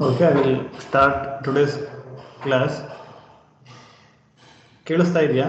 Okay, I will start today's class. ಕೇಳಿಸ್ತಾ ಇದೆಯಾ?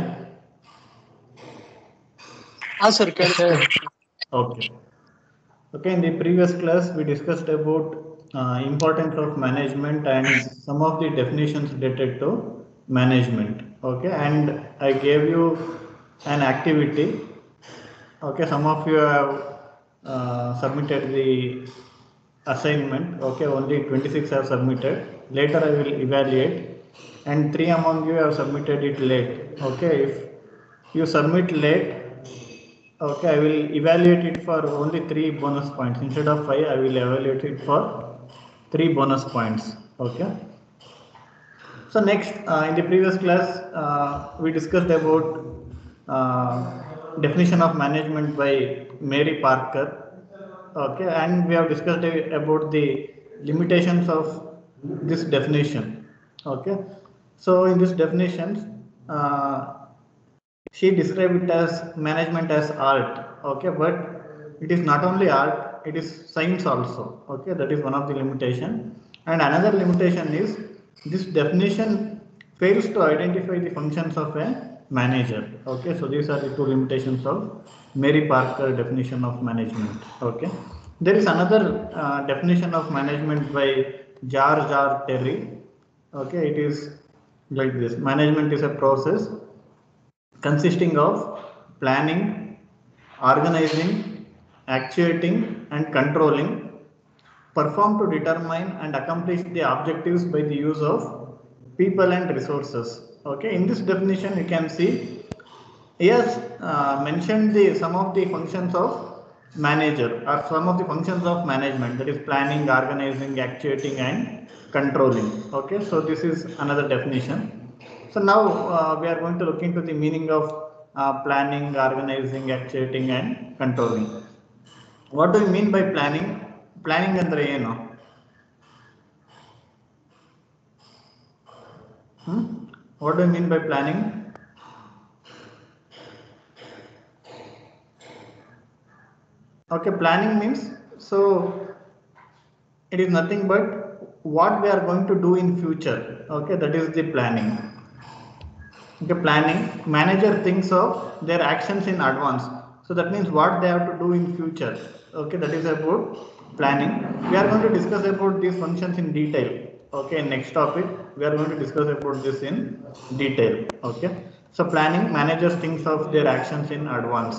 sir, Okay. Okay, in the previous class we discussed about importance of management and some of the definitions related to management. Okay, and I gave you an activity. Okay, some of you have submitted the assignment. Okay, only 26 have submitted. Later I will evaluate, and 3 among you have submitted it late. Okay, if you submit late, okay, I will evaluate it for only 3 bonus points. Instead of 5, I will evaluate it for 3 bonus points. Okay. So next, in the previous class, we discussed about definition of management by Mary Parker. Okay, and we have discussed about the limitations of this definition. Okay, so in this definitions, she described it as management as art. Okay, but it is not only art, it is science also. Okay, that is one of the limitation. And another limitation is this definition fails to identify the functions of a manager. Okay, so these are the two limitations of Mary Parker definition of management. Okay, there is another definition of management by George R. Terry. Okay, it is like this: management is a process consisting of planning, organizing, actuating and controlling, performed to determine and accomplish the objectives by the use of people and resources. Okay, in this definition you can see he has mentioned the some of the functions of manager or some of the functions of management, that is planning, organizing, actuating and controlling. Okay, so this is another definition. So now we are going to look into the meaning of planning, organizing, actuating and controlling. What do you mean by planning? Planning andre ಏನು? What do you mean by planning? Okay, planning means, so it is nothing but what we are going to do in future. Okay, that is the planning. Okay, planning, manager thinks of their actions in advance, so that means what they have to do in future. Okay, that is about planning. We are going to discuss about these functions in detail. Okay, next topic we are going to discuss about this in detail. Okay, so planning, managers thinks of their actions in advance.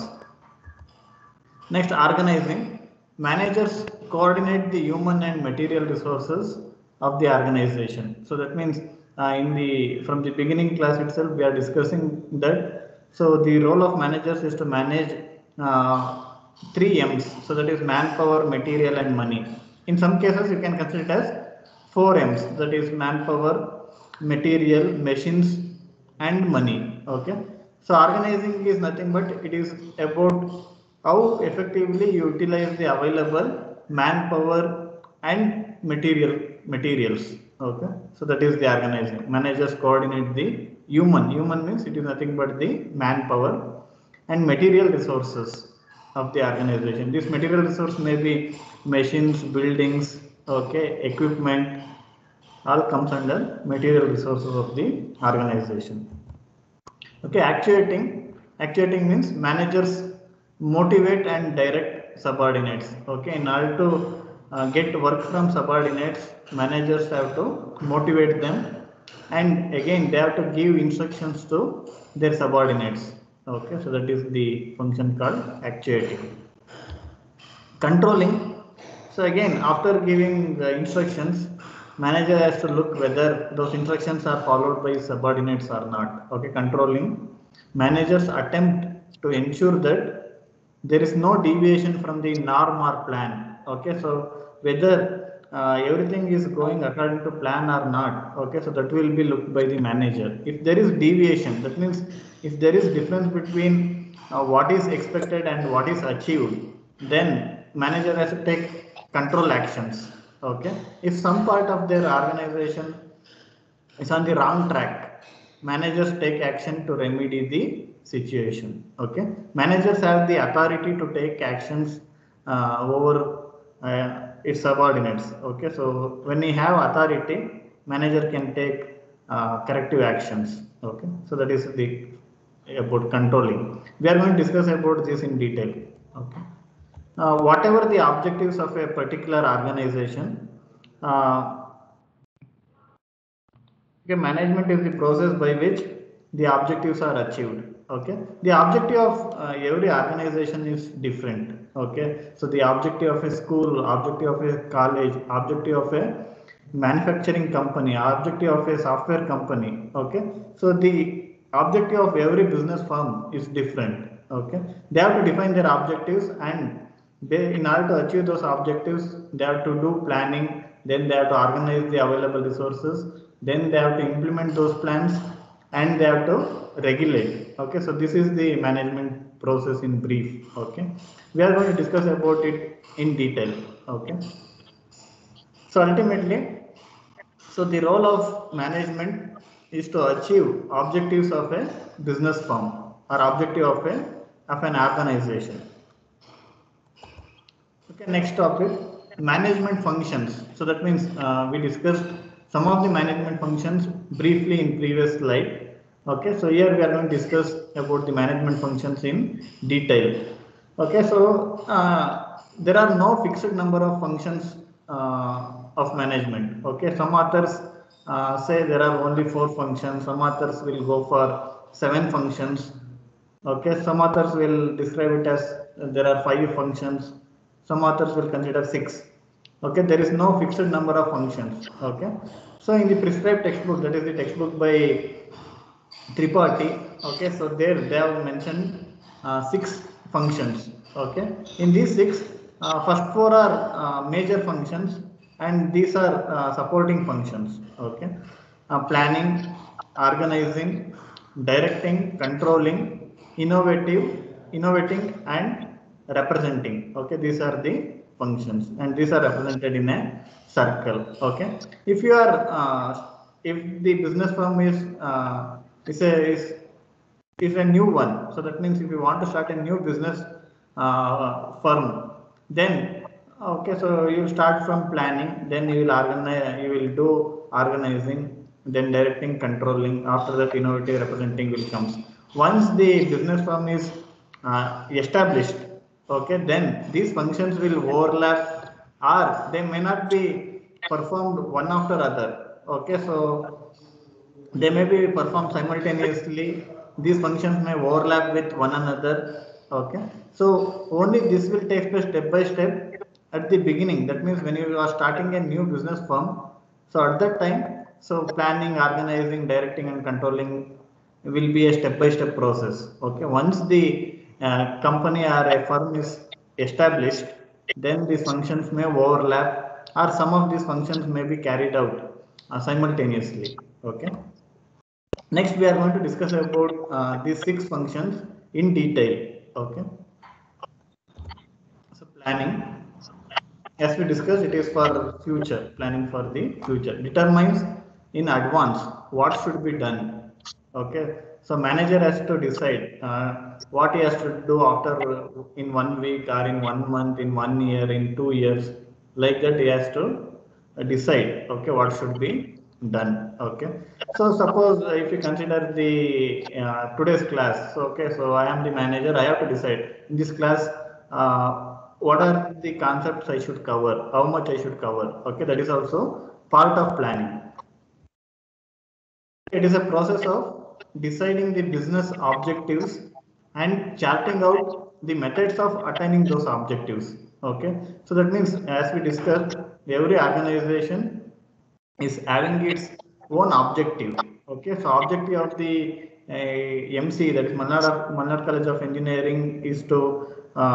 Next, organizing, managers coordinate the human and material resources of the organization. So that means from the beginning class itself we are discussing that. So the role of managers is to manage 3 M's. So that is manpower, material and money. In some cases you can consider it as 4 M's, that is manpower, material, machines and money. Okay, so organizing is nothing but it is about how effectively you utilize the available manpower and materials. Okay, so that is the organizing. Managers coordinate the human means it is nothing but the manpower and material resources of the organization. This material resource may be machines, buildings, okay, equipment, all comes under material resources of the organization. Okay, actuating means managers motivate and direct subordinates. Okay, in order to get work from subordinates, managers have to motivate them, and again they have to give instructions to their subordinates. Okay, so that is the function called actuating. Controlling, so again after giving the instructions, manager has to look whether those instructions are followed by subordinates or not. Okay, controlling, managers attempt to ensure that there is no deviation from the norm or plan. Okay, so whether everything is going according to plan or not. Okay, so that will be looked by the manager. If there is deviation, that means if there is difference between what is expected and what is achieved, then manager has to take control actions. Okay, if some part of their organization is on the wrong track, managers take action to remedy the situation. Okay, managers have the authority to take actions over its subordinates. Okay, so when we have authority, manager can take corrective actions. Okay, so that is the about controlling. We are going to discuss about this in detail. Okay, whatever the objectives of a particular organization. Okay, management is the process by which the objectives are achieved. Okay, the objective of every organization is different. Okay, so the objective of a school, objective of a college, objective of a manufacturing company, objective of a software company. Okay, so the objective of every business firm is different. Okay, they have to define their objectives, and they, in order to achieve those objectives, they have to do planning, then they have to organize the available resources, then they have to implement those plans, and they have to regulate. Okay, so this is the management process in brief. Okay, we are going to discuss about it in detail. Okay, so ultimately, so the role of management is to achieve objectives of a business firm or objective of an organization. Okay, next topic, management functions. So that means we discussed some of the management functions briefly in previous slide. Okay, so here we are going to discuss about the management functions in detail. Okay, so there are no fixed number of functions of management. Okay, some authors say there are only 4 functions, some authors will go for 7 functions. Okay, some authors will describe it as there are 5 functions, some authors will consider 6. Okay, there is no fixed number of functions. Okay, so in the prescribed textbook, that is the textbook by Tripathi, okay, so there they have mentioned 6 functions. Okay, in these 6, first 4 are major functions, and these are supporting functions. Okay, planning, organizing, directing, controlling, innovating, and representing. Okay, these are the functions, and these are represented in a circle. Okay, if you are if the business firm is a new one, so that means if you want to start a new business firm, then okay, so you start from planning, then you will organize, you will do organizing, then directing, controlling. After that, innovative, representing will comes. Once the business firm is established, okay, then these functions will overlap, or they may not be performed one after other. Okay, so they may be performed simultaneously. These functions may overlap with one another. Okay, so only this will take place step by step at the beginning. That means when you are starting a new business firm, so at that time, so planning, organizing, directing, and controlling will be a step by step process. Okay, once the company or a firm is established, then these functions may overlap, or some of these functions may be carried out simultaneously. Okay. Next, we are going to discuss about these 6 functions in detail. Okay. So planning, as we discussed, it is for future, planning for the future. Determines in advance what should be done. Okay. So manager has to decide what he has to do after in 1 week, or in 1 month, in 1 year, in 2 years. Like that, he has to decide. Okay, what should be done. Okay, so suppose if you consider the today's class, so okay, so I am the manager, I have to decide in this class what are the concepts I should cover, how much I should cover. Okay, that is also part of planning. It is a process of deciding the business objectives and charting out the methods of attaining those objectives. Okay, so that means, as we discussed, every organization is having its own objective. Okay, so objective of the MC, that is Malnad College of Engineering, is to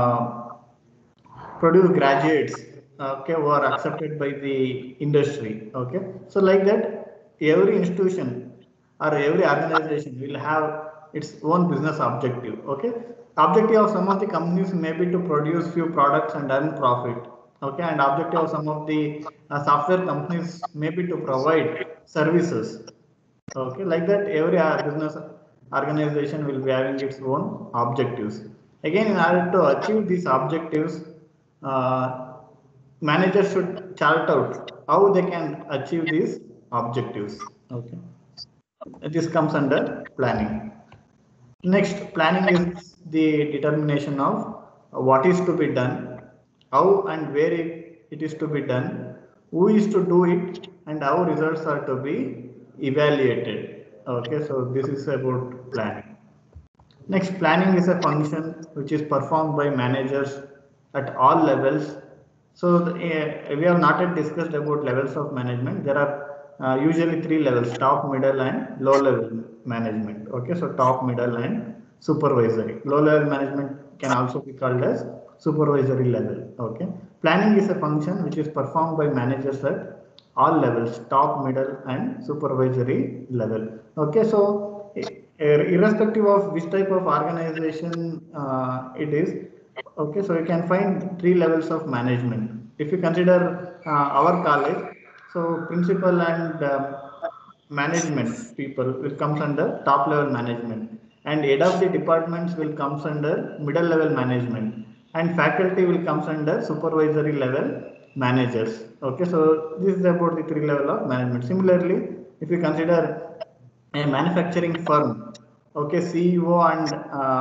produce graduates, okay, who are accepted by the industry. Okay, so like that, every institution or every organization will have its own business objective. Okay, objective of some of the companies may be to produce few products and earn profit. Okay, and objective of some of the software companies may be to provide services. Okay, like that, every business organization will be having its own objectives. Again, in order to achieve these objectives, uh, managers should chart out how they can achieve these objectives. Okay, this comes under planning. Next, planning is the determination of what is to be done, how and where it is to be done, who is to do it, and how results are to be evaluated. Okay, so this is about planning. Next, planning is a function which is performed by managers at all levels. So we have not yet discussed about levels of management. There are usually three levels: top, middle, and low level management. Okay, so top, middle, and supervisory. Low level management can also be called as supervisory level. Okay, planning is a function which is performed by managers at all levels: top, middle, and supervisory level. Okay, so irrespective of which type of organization it is, okay, so you can find three levels of management. If you consider our college, so principal and management people will comes under top level management, and head of the departments will comes under middle level management, and faculty will comes under supervisory level managers. Okay, so this is about the three level of management. Similarly, if you consider a manufacturing firm, okay, CEO and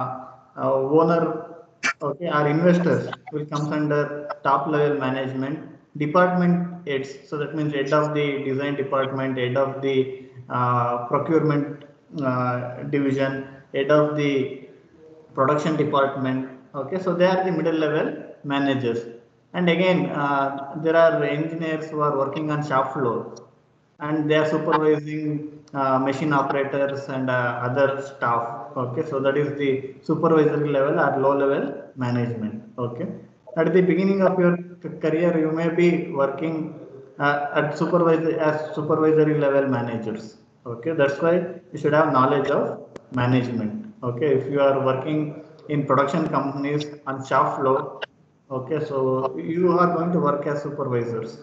owner, okay, our investors will comes under top level management. Department heads, so that means head of the design department, head of the procurement division, head of the production department. Okay, so they are the middle level managers. And again, there are engineers who are working on shop floor, and they are supervising machine operators and other staff. Okay, so that is the supervisory level or low level management. Okay, at the beginning of your career, you may be working at supervisory level managers. Okay, that's why you should have knowledge of management. Okay, if you are working in production companies on shop floor, okay, so you are going to work as supervisors.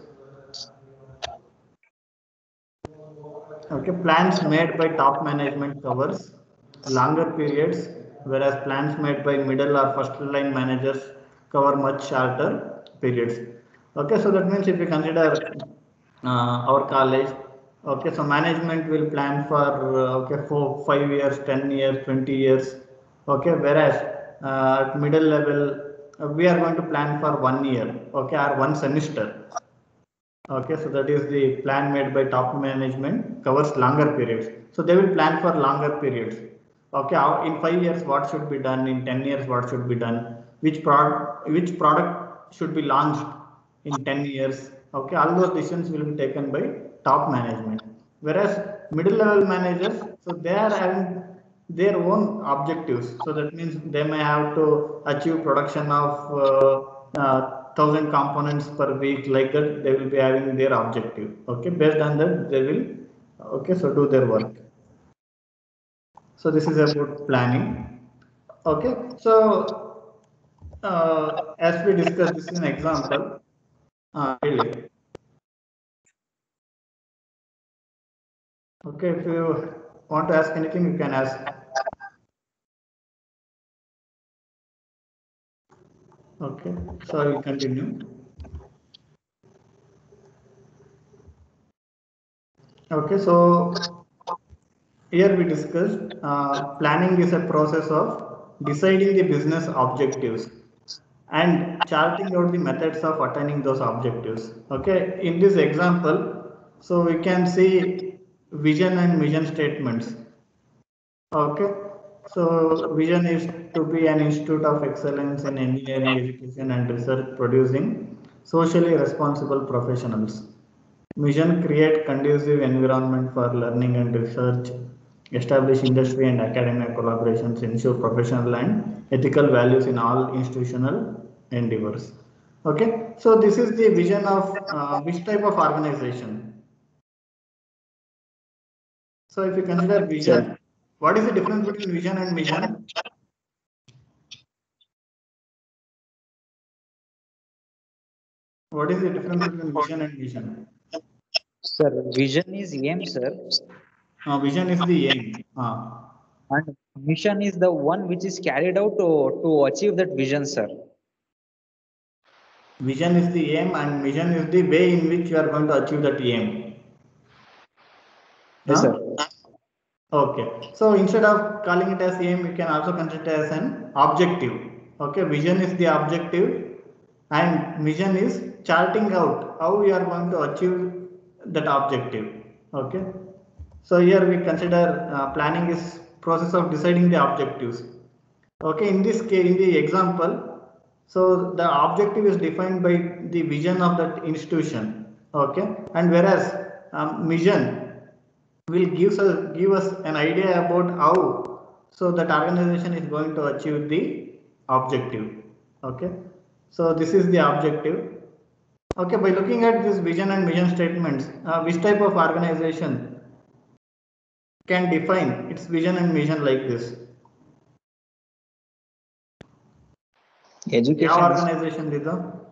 Okay, plans made by top management covers longer periods, whereas plans made by middle or first line managers cover much shorter periods. Okay, so that means if you consider our college, okay, so management will plan for okay, 4, 5 years, 10 years, 20 years. Okay, whereas at middle level we are going to plan for 1 year, okay, or one semester. Okay, so that is the plan made by top management covers longer periods. So they will plan for longer periods. Okay, in 5 years what should be done? In 10 years what should be done? Which product should be launched in 10 years? Okay, all those decisions will be taken by top management. Whereas middle level managers, so they are having their own objectives. So that means they may have to achieve production of 1,000 components per week. Like that, they will be having their objective. Okay, based on that, they will okay, so do their work. So this is about planning. Okay, so as we discussed, this is an example. Really. Okay, if you want to ask anything, you can ask. Okay, so I will continue. Okay, so here we discussed planning is a process of deciding the business objectives and charting out the methods of attaining those objectives. Okay, in this example, so we can see vision and mission statements. Okay, so vision is to be an institute of excellence in engineering, education, and research, producing socially responsible professionals. Mission: create conducive environment for learning and research, establish industry and academia collaborations, ensure professional and ethical values in all institutional endeavors. Okay, so this is the vision of which type of organization? So if you consider vision, what is the difference between vision and mission? What is the difference between vision and mission? Sir, vision is aim, sir. Vision is the aim. And mission is the one which is carried out to achieve that vision, sir. Vision is the aim and mission is the way in which you are going to achieve that aim. Yes, Huh? sir. Okay, so instead of calling it as aim, you can also consider it as an objective. Okay, vision is the objective and mission is charting out how we are going to achieve that objective. Okay, so here we consider planning is process of deciding the objectives. Okay, in this case, in the example, so the objective is defined by the vision of that institution. Okay, and whereas mission will give us an idea about how so that organization is going to achieve the objective. Okay, so this is the objective. Okay, by looking at this vision and mission statements, which type of organization can define its vision and mission like this? ಯಾವ Education. Organisation ಇದು?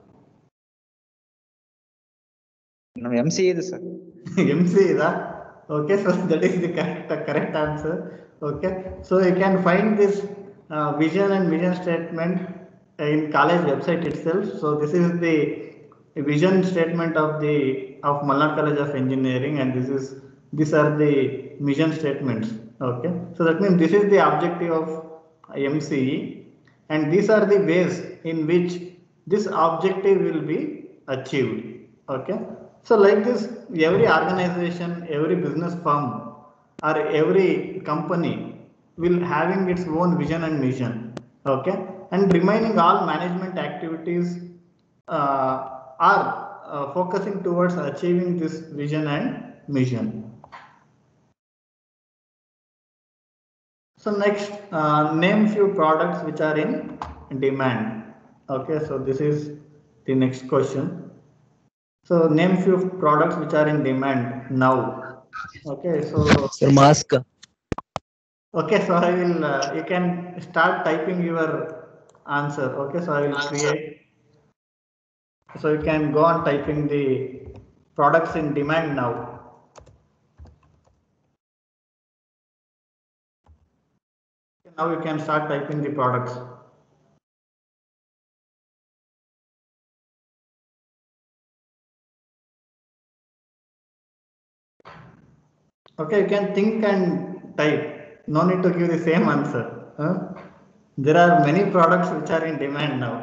No, MC is sir. MC ಇದಾ? Okay, so that is the correct answer. Okay, so you can find this vision and mission statement in college website itself. So this is the vision statement of Malnad College of Engineering, and these are the mission statements. Okay, so that means this is the objective of MCE, and these are the ways in which this objective will be achieved. Okay, so like this, every organization, every business firm or every company will having its own vision and mission. Okay, and remaining all management activities are focusing towards achieving this vision and mission. So next, name few products which are in demand. Okay, so this is the next question. So name few products which are in demand now. Okay, so Sir, mask. okay, so I will you can start typing your answer. Okay, so I will create. So you can go on typing the products in demand now. Now you can start typing the products. Okay, you can think and type. No need to give the same answer. Huh? There are many products which are in demand now.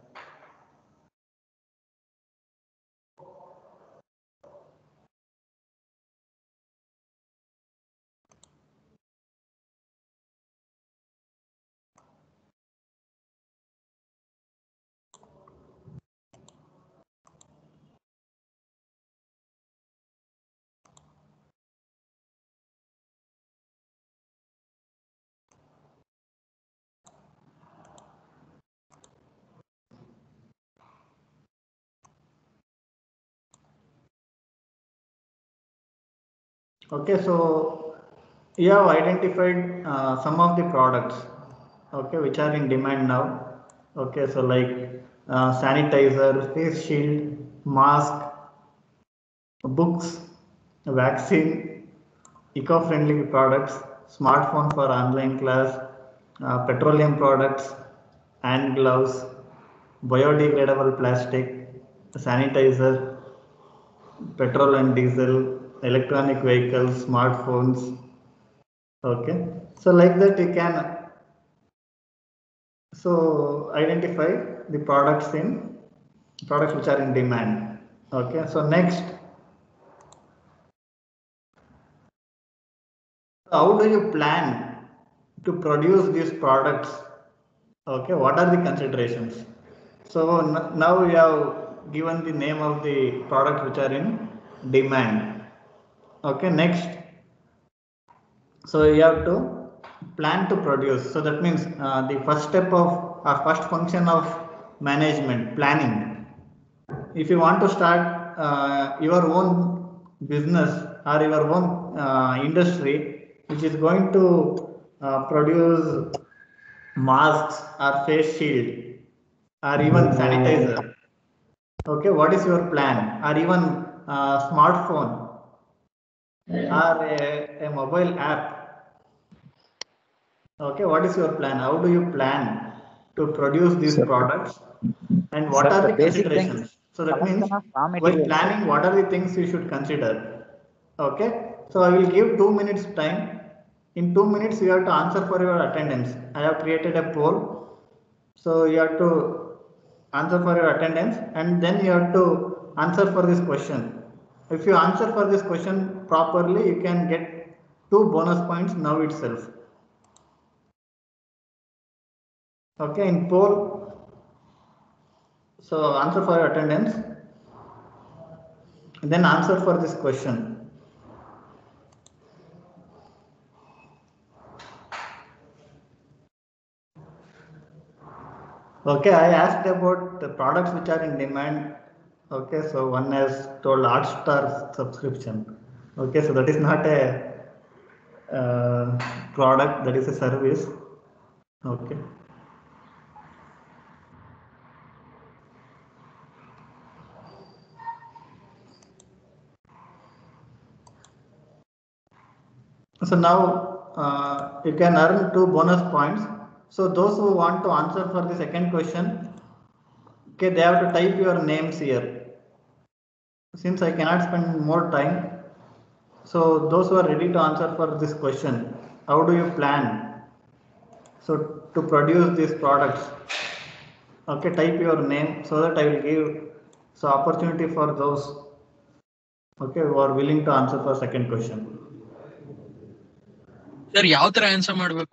Okay, so you have identified some of the products, okay, which are in demand now. Okay, so like sanitizer, face shield, mask, books, vaccine, eco-friendly products, smartphone for online class, petroleum products, hand gloves, biodegradable plastic, sanitizer, petrol and diesel, electronic vehicles, smartphones. Okay, so like that you can so identify the products which are in demand. Okay, so next, how do you plan to produce these products? Okay, what are the considerations? So now we have given the name of the products which are in demand. Okay, next, so you have to plan to produce. So that means the first step of first function of management planning. If you want to start your own business or your own industry which is going to produce masks or face shield or even sanitizer, okay, what is your plan? Or even smartphone or a mobile app, okay, what is your plan? How do you plan to produce these Sir. products, and what Sir, are the the basic considerations? So that means Collection of raw while materials. planning, what are the things you should consider? Okay, so I will give 2 minutes time. In 2 minutes, you have to answer for your attendance. I have created a poll, so you have to answer for your attendance, and then you have to answer for this question. If you answer for this question properly, you can get 2 bonus points now itself. Okay, in poll, so answer for your attendance, and then answer for this question. Okay, I asked about the products which are in demand. Okay, so one has told Hotstar subscription. Okay, so that is not a product, that is a service. Okay. So now you can earn 2 bonus points. So those who want to answer for the second question, okay, they have to type your names here. Since I cannot spend more time, so those who are ready to answer for this question, how do you plan? So to produce these products, okay, type your name so that I will give so opportunity for those, okay, who are willing to answer for second question. Sir, ಯಾವ ತರ answer ಮಾಡಬೇಕು?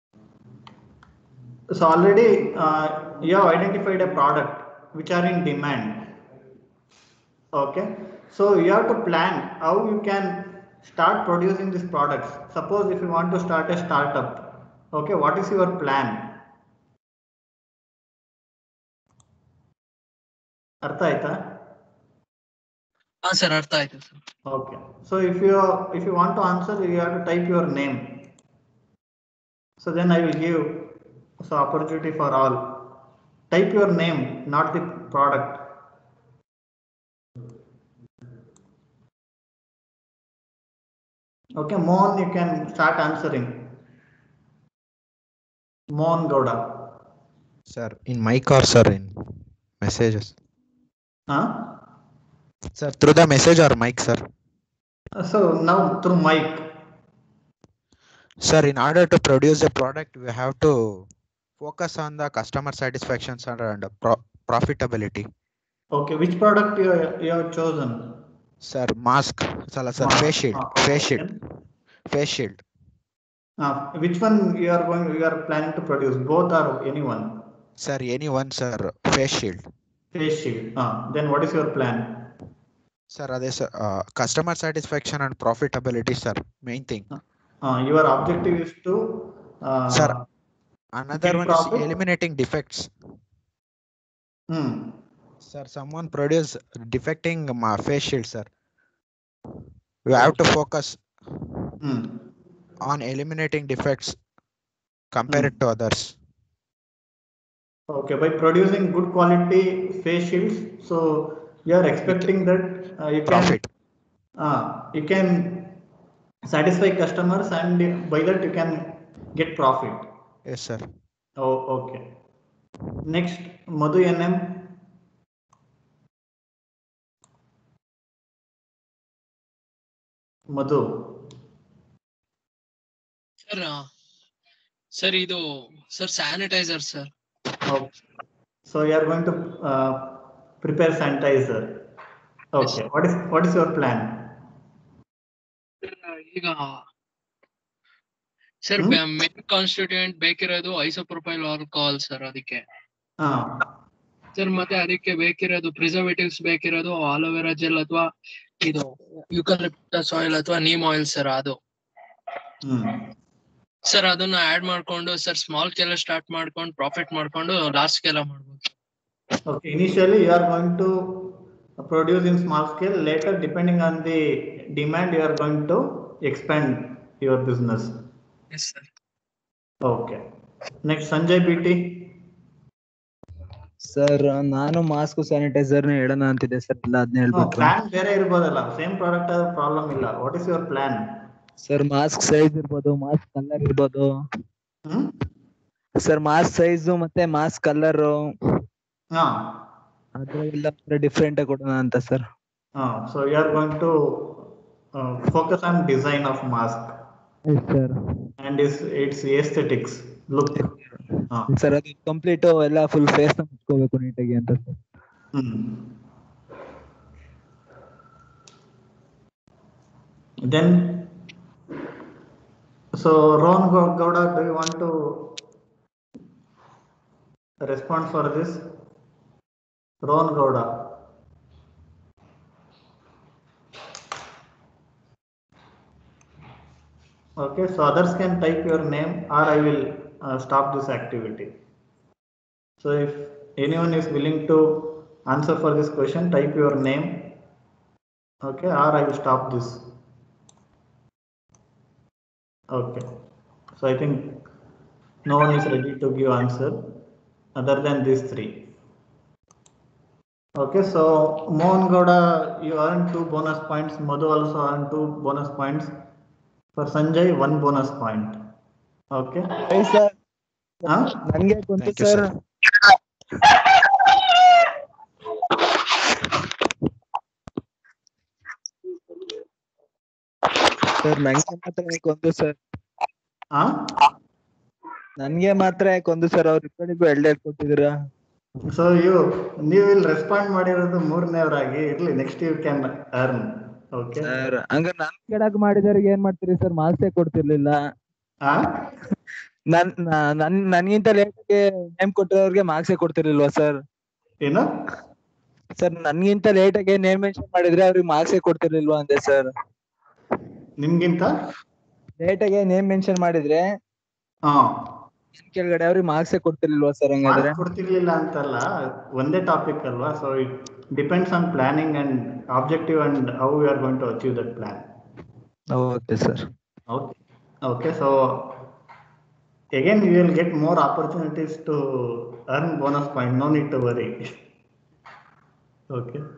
So already you have identified a product which are in demand. Okay, so you have to plan how you can start producing these products. Suppose if you want to start a startup, okay, what is your plan? ಅರ್ಥ ಆಯ್ತಾ? ಹಾ sir, ಅರ್ಥ ಆಯ್ತು sir. Okay, so if you want to answer, you have to type your name. So then I will give so opportunity for all. Type your name, not the product. Okay, Mohan, you can start answering. Mohan Gowda. Sir, in mic or sir in messages? Huh? Sir, through the message or mic, sir? So now through mic. Sir, in order to produce a product, we have to focus on the customer satisfaction and profitability. Okay, which product you have chosen? Sir, mask. Sir, Mask. face shield. Face shield. Face shield. Which one you are planning to produce? Both or any one? Sir, any one, sir. Face shield. Face shield. Then what is your plan? Sir, customer satisfaction and profitability, sir. Main thing. Your objective is to sir, another one profit? is eliminating defects. Sir, someone produce defecting face shield, sir. We have to focus on eliminating defects compared to others. Okay, by producing good quality face shields, so you are expecting that you can satisfy customers, and by that you can get profit. Yes, sir. Oh, okay. Next, Madhu NM. Madhu. Sir, ಇದು sir sanitiser sir. So you are going to prepare sanitizer. Okay. Yes. What is your plan? ಈಗ sir main constituent ಬೇಕಿರೋದು isopropyl alcohol sir, ಅದಕ್ಕೆ. Sir ಮತ್ತೆ ಅದಕ್ಕೆ ಬೇಕಿರೋದು preservatives ಬೇಕಿರೋದು aloe vera gel ಅಥವಾ ಇದು ಯುಕಲಿಪ್ಟಸ್ ಆಯಿಲ್ ಅಥವಾ ನೀಮ್ ಆಯಿಲ್ ಸರ್, ಅದು. ಸರ್ ಅದನ್ನ ಆಡ್ ಮಾಡ್ಕೊಂಡು ಸರ್ ಸ್ಮಾಲ್ ಸ್ಕೇಲ್ ಸ್ಟಾರ್ಟ್ ಮಾಡ್ಕೊಂಡು ಪ್ರಾಫಿಟ್ ಮಾಡ್ಕೊಂಡು ಲಾರ್ಜ್ ಸ್ಕೇಲ್ ಮಾಡ್ಬೋದು. Okay, initially you are going to produce in small scale. Later, depending on the demand, you are going to expand your business. Yes, sir. Okay. Next, Sanjay BT. Sir, ನಾನು mask sanitiser ಹೇಳೋಣ ಅಂತಿದ್ದೆ sir. ಇಲ್ಲ ಅದನ್ನ ಹೇಳ್ಬೇಕು. Plan ಬೇರೆ ಇರಬಹುದಲ್ಲ, same product ಆದ್ರೆ problem ಇಲ್ಲ. What is your plan? Sir, mask size ಇರ್ಬೋದು, ಮಾಸ್ಕ್ ಕಲರ್ ಇರ್ಬೋದು. ಸರ್ ಮಾಸ್ಕ್ ಸೈಜ್ ಮತ್ತೆ ಮಾಸ್ಕ್ ಕಲರ್ ಹಾ ಅದ್ರೆಲ್ಲ ಡಿಫ್ರೆಂಟ್ ಕೊಡೋಣ ಅಂತ sir. So you are going to focus on design of mask sir and its aesthetics look. Sir ಅದು complete ಎಲ್ಲ full face ನ ಮುಚ್ಕೋಬೇಕು ನೀಟಾಗಿ ಅಂತ sir. Then, so Ron Gowda, do you want to respond for this? Ron Gowda. Okay, so others can type your name or I will stop this activity. So if anyone is willing to answer for this question, type your name. Okay, or I will stop this. Okay, so I think no one is ready to give answer other than these three. Okay, so Mohan Gowda, you earned 2 bonus points. Madhu also earned 2 bonus points. For Sanjay, 1 bonus point. Okay. Hey sir. Huh? ನನಗೆ ಕೊಂತು Thank you, sir. sir. Sir ನನಗೆ ಮಾತ್ರ ಕೊಂದು sir. ನನಗೆ ಮಾತ್ರ ಕೊಂದು sir, ಅವ್ರ ಇಬ್ಬರಿಗೂ ಎರಡೆರಡು ಕೊಟ್ಟಿದ್ದೀರಾ. ಸೊ ನೀವು ಇಲ್ಲಿ ರೆಸ್ಪಾಂಡ್ ಮಾಡಿರೋದು ಮೂರನೇವರಾಗಿ ಇರ್ಲಿ, next you can earn. Okay sir ಹಂಗ ನನ್ ಕೆಡಕ್ ಮಾಡಿದವ್ರಿಗೆ ಏನ್ ಮಾಡ್ತೀರಿ ಸರ್? ಮಾರ್ಕ್ಸೇ ಕೊಡ್ತಿರ್ಲಿಲ್ಲ. ನನ್ಗಿಂತ ಲೇಟಾಗಿ ನೇಮ್ ಕೊಟ್ಟಿರೋರ್ಗೆ ಮಾರ್ಕ್ಸೇ ಕೊಡ್ತಿರ್ಲಿಲ್ವಾ ಸರ್? ಏನು ಸರ್ ನನ್ಗಿಂತ ಲೇಟಾಗಿ ನೇಮ್ ಮೆನ್ಷನ್ ಮಾಡಿದ್ರೆ ಅವ್ರಿಗೆ ಮಾರ್ಕ್ಸೇ ಕೊಡ್ತಿರ್ಲಿಲ್ವಾ ಅಂದೆ ಸರ್. ನಿಮ್ಗಿಂತ ಲೇಟಾಗಿ ನೇಮ್ ಮೆನ್ಷನ್ ಮಾಡಿದ್ರೆ ಕೆಳಗಡೆ ಅವ್ರಿಗೆ ಮಾರ್ಕ್ಸೇ ಕೊಡ್ತಿರ್ಲಿಲ್ವಾ ಸರ್? ಹಂಗಾದ್ರೆ ಕೊಡ್ತಿರ್ಲಿಲ್ಲ ಅಂತಲ್ಲ, ಒಂದೇ ಟಾಪಿಕ್ ಅಲ್ವಾ. So it depends on planning and objective and how you are going to achieve that plan. Okay sir. Okay, so again you will get more opportunities to earn bonus point, no need to worry. Okay,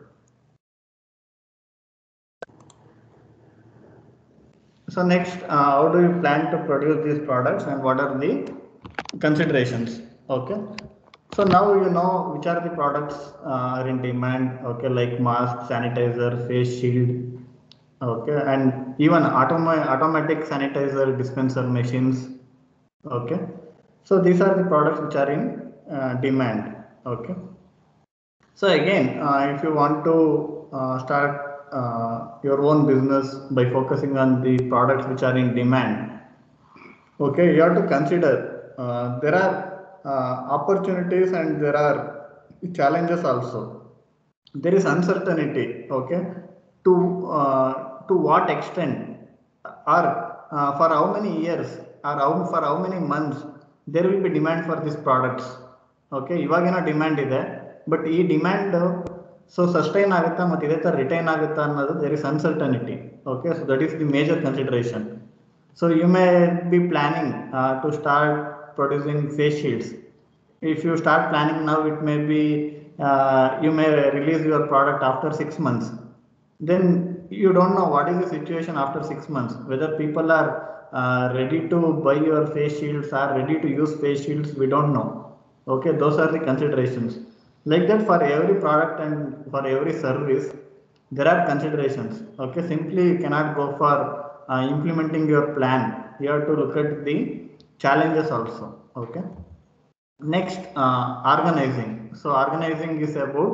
so next, how do you plan to produce these products and what are the considerations? Okay, so now you know which are the products are in demand. Okay, like mask, sanitizer, face shield. Okay, and even automatic sanitizer dispenser machines. Okay, so these are the products which are in demand. Okay, so again, if you want to start your own business by focusing on the products which are in demand, okay, you have to consider there are opportunities and there are challenges also. There is uncertainty. Okay, to what extent or for how many years or for how many months there will be demand for these products. Okay, ಇವಾಗೇನೋ demand ಇದೆ, but ಈ demand so sustain ಆಗುತ್ತಾ ಮತ್ತು ಇದೇ ಥರ retain ಆಗುತ್ತಾ ಅನ್ನೋದು there is uncertainty. Okay, so that is the major consideration. So you may be planning to start producing face shields. If you start planning now, it may be you may release your product after 6 months. Then you don't know what is the situation after 6 months, whether people are ready to buy your face shields, are ready to use face shields, we don't know. Okay, those are the considerations. Like that, for every product and for every service there are considerations. Okay, simply you cannot go for implementing your plan. You have to look at the challenges also. Okay, next, organizing. So organizing is about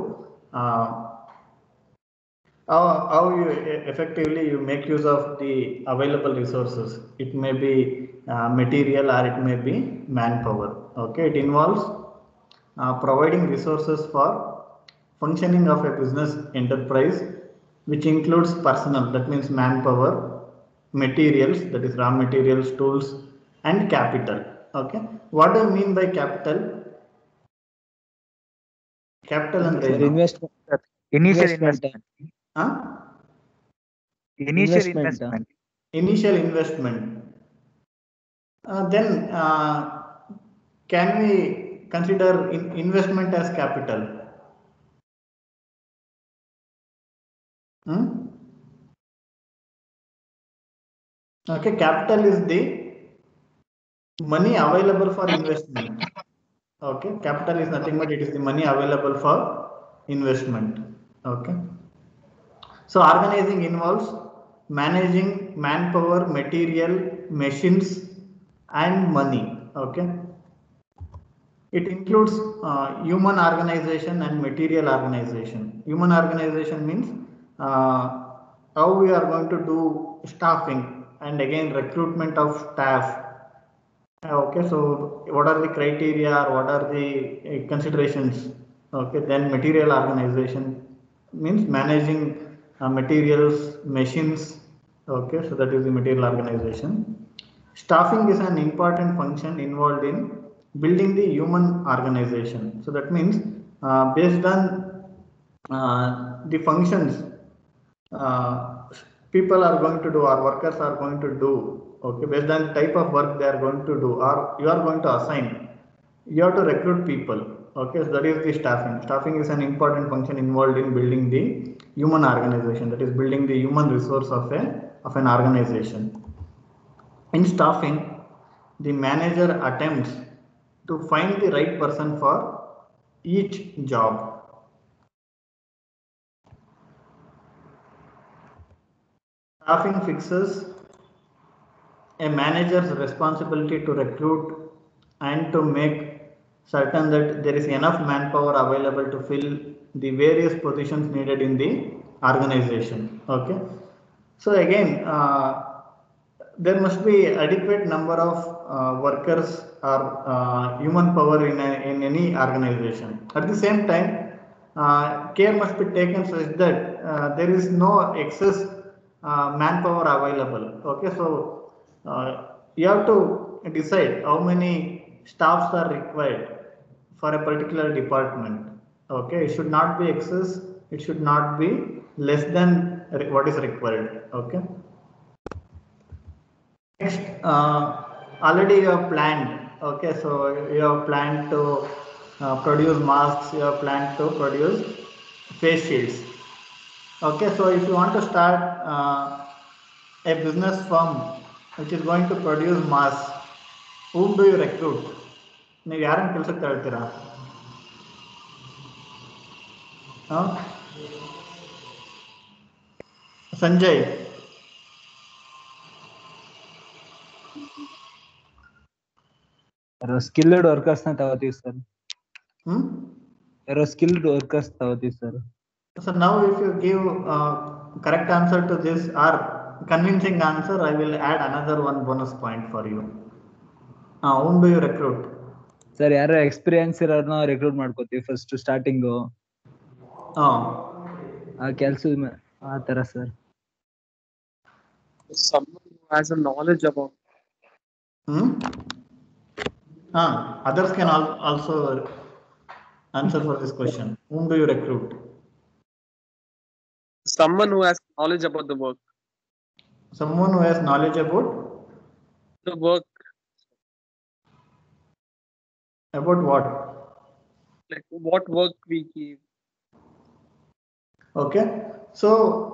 how you effectively you make use of the available resources. It may be material or it may be manpower. Okay, it involves providing resources for functioning of a business enterprise, which includes personnel, that means manpower, materials, that is raw materials, tools, and capital. Okay, what do you mean by capital? Capital ಅಂದ್ರೆ investment. Initial investment. Initial investment. Then can we consider investment as capital? Okay, capital is the money available for investment. Okay, capital is nothing but it is the money available for investment. Okay. So organizing involves managing manpower, material, machines, and money. Okay. It includes human organization and material organization. Human organization means how we are going to do staffing and again recruitment of staff. Okay, so what are the criteria or what are the considerations? Okay, then material organization means managing materials, machines. Okay, so that is the material organization. Staffing is an important function involved in building the human organization. So that means based on the functions people are going to do or workers are going to do, okay, based on the type of work they are going to do or you are going to assign, you have to recruit people. Okay, so that is the staffing. Staffing is an important function involved in building the human organization, that is building the human resource of an organization. In staffing, the manager attempts to find the right person for each job. Staffing fixes a manager's responsibility to recruit and to make certain that there is enough manpower available to fill the various positions needed in the organization. Okay, so again there must be adequate number of workers or human power in any organization. At the same time, care must be taken such that there is no excess manpower available. Okay, so you have to decide how many staffs are required for a particular department. Okay, it should not be excess, it should not be less than what is required. Okay. Next, already you have planned. Okay, so you have planned to produce masks, you have planned to produce face shields. Okay, so if you want to start a business firm which is going to produce masks, whom do you recruit? ನೀವು ಯಾರನ್ನು ಕೆಲಸಕ್ಕೆ ತಗೊಳ್ತೀರಾ? Sanjay, skilled workers ನ ತಗೋತೀವಿ sir. Skilled workers ತಗೋತೀವಿ sir. So now if you give correct answer to this or convincing answer, I will add another one bonus point for you. Whom do you recruit? Sir ಯಾರು experience ಇರೋರ್ನ recruit ಮಾಡ್ಕೋತೀವಿ first starting. ಆ ಕೆಲಸದ ಆ ತರ sir. Someone who has a knowledge about. Others can also answer for this question. Whom do you recruit? Someone who has knowledge about the work. Someone who has knowledge about the work. About what? Like what work we give. Okay, so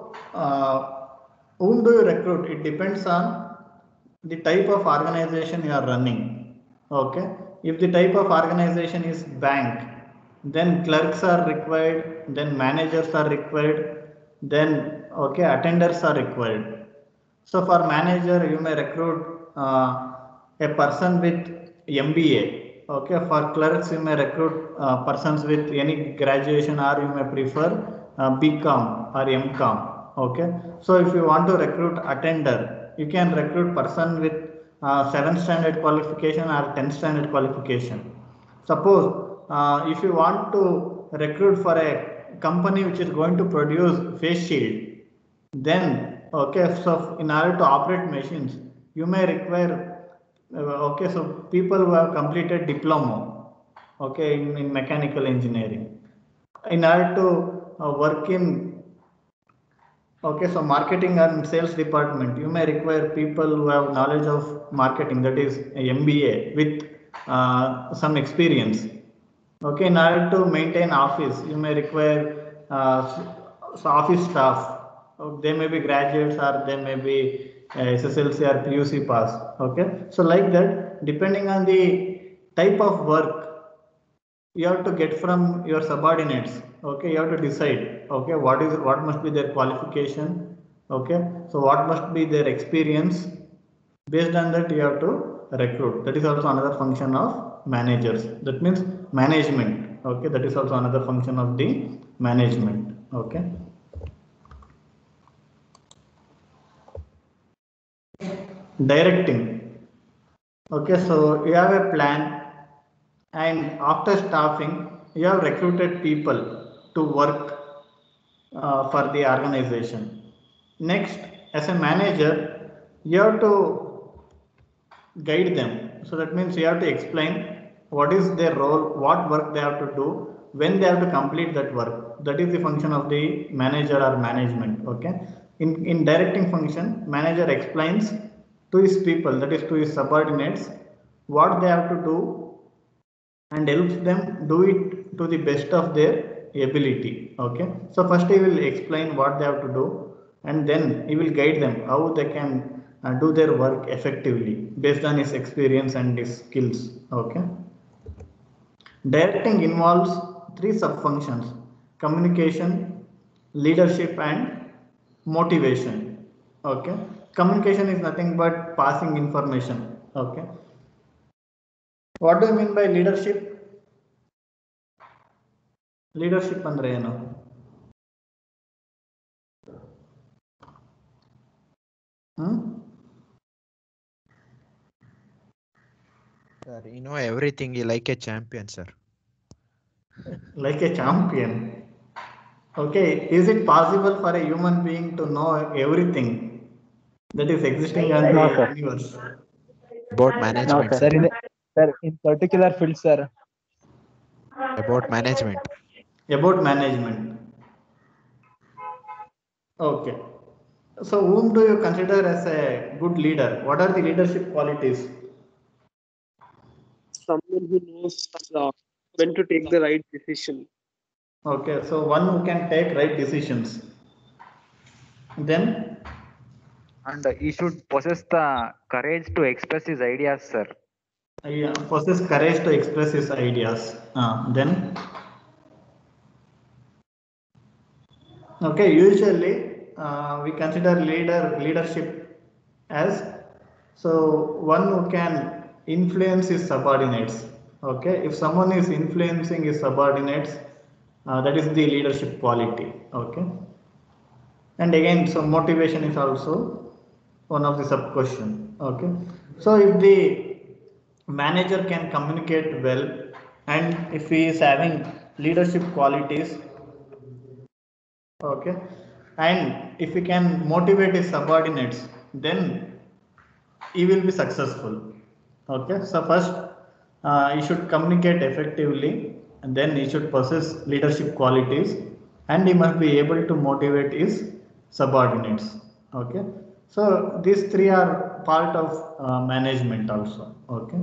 whom do you recruit? It depends on the type of organization you are running. Okay, if the type of organization is bank, then clerks are required, then managers are required, then okay, attenders are required. So for manager you may recruit a person with MBA. Okay, for clerks you may recruit persons with any graduation or you may prefer BCom or MCom. Okay, so if you want to recruit attender, you can recruit person with 7th standard qualification or 10th standard qualification. Suppose if you want to recruit for a company which is going to produce face shield, then okay, so in order to operate machines you may require okay, so people who have completed diploma, okay, in mechanical engineering. In order to work in okay, so marketing and sales department, you may require people who have knowledge of marketing, that is MBA with some experience. Okay, in order to maintain office you may require so office staff. They may be graduates or they may be SSLC or PUC pass. Okay, so like that depending on the type of work, you have to get from your subordinates. Okay, you have to decide. Okay, what must be their qualification. Okay, so what must be their experience. Based on that, you have to recruit. That is also another function of managers. That means management. Okay, that is also another function of the management. Okay. Directing. Okay, so you have a plan, and after staffing, you have recruited people to work for the organization. Next, as a manager, you have to guide them. So that means you have to explain what is their role, what work they have to do, when they have to complete that work. That is the function of the manager or management. Okay. In directing function, manager explains to his people, that is to his subordinates, what they have to do and helps them do it to the best of their ability. Okay. So first he will explain what they have to do, and then he will guide them how they can do their work effectively based on his experience and his skills. Okay. Directing involves three sub-functions: communication, leadership, and motivation. Okay. Communication is nothing but passing information. Okay. What do you mean by leadership? Leadership andre ಏನು? Sir, you know everything like a champion, sir. Like a champion. Okay, is it possible for a human being to know everything that is existing on No, the sir. universe? About No, management, sir. sir. Sir, in particular field, sir. About management. About management. Okay. So whom do you consider as a good leader? What are the leadership qualities? Someone who knows when to take the right decision. Okay, so one who can take right decisions. Then And he should possess the courage to express his ideas, sir. possess courage to express his ideas. Then okay, usually we consider leadership as one who can influence his subordinates. Okay, if someone is influencing his subordinates, that is the leadership quality. Okay, and again, so motivation is also one of the sub question. Okay, so if the manager can communicate well, and if he is having leadership qualities, okay, and if he can motivate his subordinates, then he will be successful. Okay, so first he should communicate effectively, and then he should possess leadership qualities, and he must be able to motivate his subordinates. Okay, so these three are part of management also. Okay.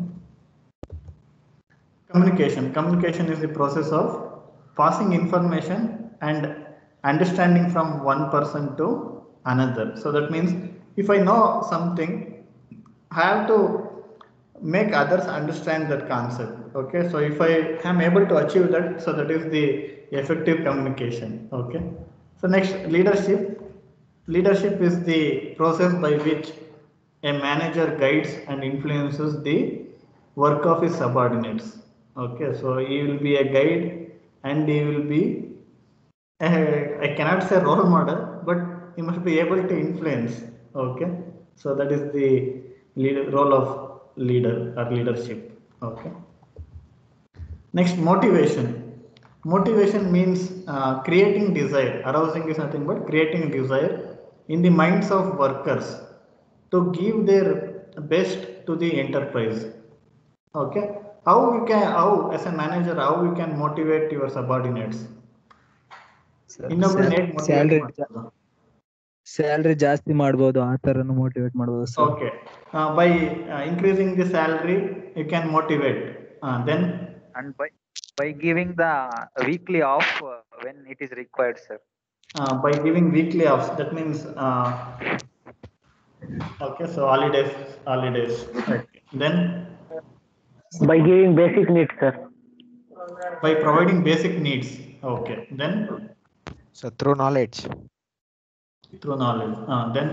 Communication is the process of passing information and understanding from one person to another. So that means if I know something, I have to make others understand that concept. Okay, so if I am able to achieve that, so that is the effective communication. Okay, so next, leadership is the process by which a manager guides and influences the work of his subordinates. Okay, so he will be a guide, and he will be I cannot say role model, but he must be able to influence. Okay, so that is the role of leader or leadership. Okay. Next, motivation. Motivation means creating desire. Arousing is nothing but creating desire in the minds of workers to give their best to the enterprise. Okay, how as a manager, how we can motivate your subordinates? ಇನ್ನೊಬ್ರು motivate ಮಾಡ್ಬೋದು. Salary ಜಾಸ್ತಿ ಮಾಡ್ಬೋದು, ಆ ತರನು motivate ಮಾಡ್ಬೋದು sir. Okay, by increasing the salary you can motivate. Then And by giving the weekly off when it is required, sir. By giving weekly offs, that means okay, so holidays. Okay. Then By giving basic needs, sir. By providing basic needs. Okay. Then? So through knowledge. Through knowledge. Then?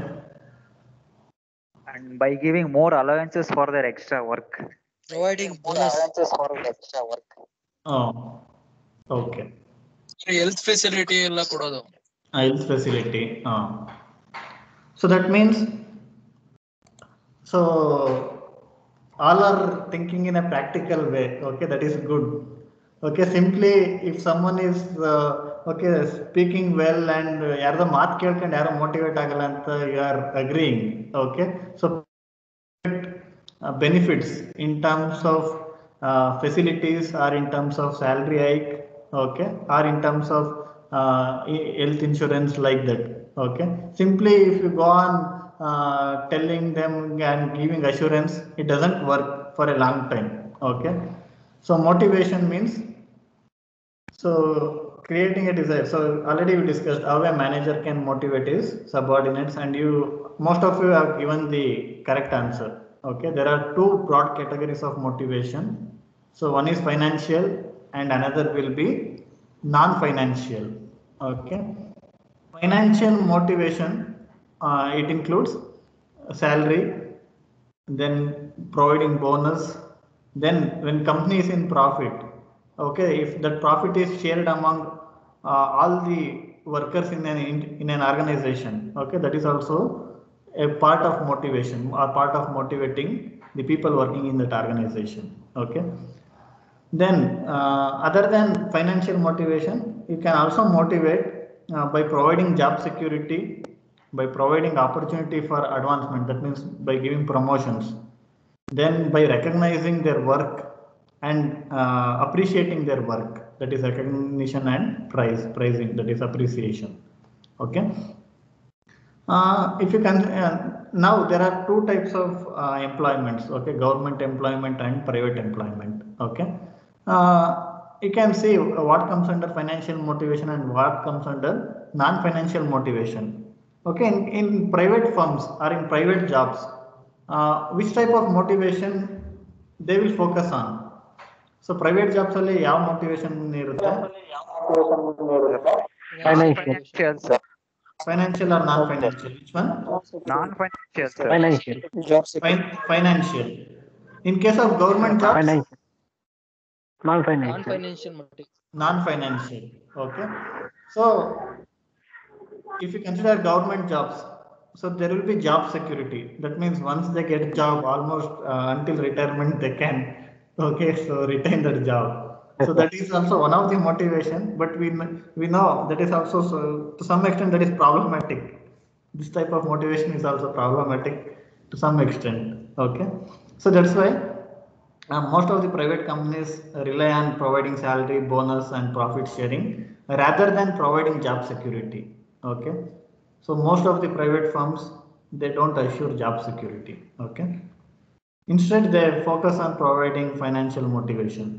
And by giving more allowances for their extra work. Providing bonus. Allowances for extra work. Oh, okay. Health facility ಎಲ್ಲ ಕೊಡೋದು. Health facility. So that means, so all are thinking in a practical way. Okay, that is good. Okay, simply if someone is okay speaking well and ಯಾರ್ದೋ ಮಾತು ಕೇಳ್ಕೊಂಡು ಯಾರೋ motivate ಆಗಲ್ಲ ಅಂತ you are agreeing. Okay, so benefits in terms of facilities or in terms of salary hike, okay, or in terms of health insurance like that. Okay, simply if you go on telling them and giving assurance, it doesn't work for a long time. Okay, so motivation means, so creating a desire. So already we discussed how a manager can motivate his subordinates, and most of you have given the correct answer. Okay, there are two broad categories of motivation. So one is financial and another will be non-financial. Okay, financial motivation, it includes salary, then providing bonus, then when company is in profit, okay, if that profit is shared among all the workers in an organization, okay, that is also a part of motivation or part of motivating the people working in that organization. Okay, then other than financial motivation, you can also motivate by providing job security, by providing opportunity for advancement, that means by giving promotions, then by recognizing their work and appreciating their work, that is recognition and pricing, that is appreciation. Okay, if you can now there are two types of employments. Okay, government employment and private employment. Okay, you can see what comes under financial motivation and what comes under non-financial motivation. Okay, in private firms or in private jobs, which type of motivation they will focus on? So private jobs ಅಲ್ಲಿ ಯಾವ motivation ಇರುತ್ತೆ? Financial or non-financial? Which one? Non-financial, sir. Financial. Financial. In case of government jobs? Financial. Non-financial. Non-financial motive. Non-financial. Okay. So if you consider government jobs, so there will be job security. That means once they get a job, almost until retirement they can, okay, so retain that job. So that is also one of the motivation, but we know that is also, so to some extent, that is problematic. This type of motivation is also problematic to some extent. Okay, so that's why most of the private companies rely on providing salary, bonus and profit sharing rather than providing job security. Okay, so most of the private firms, they don't assure job security. Okay, instead they focus on providing financial motivation.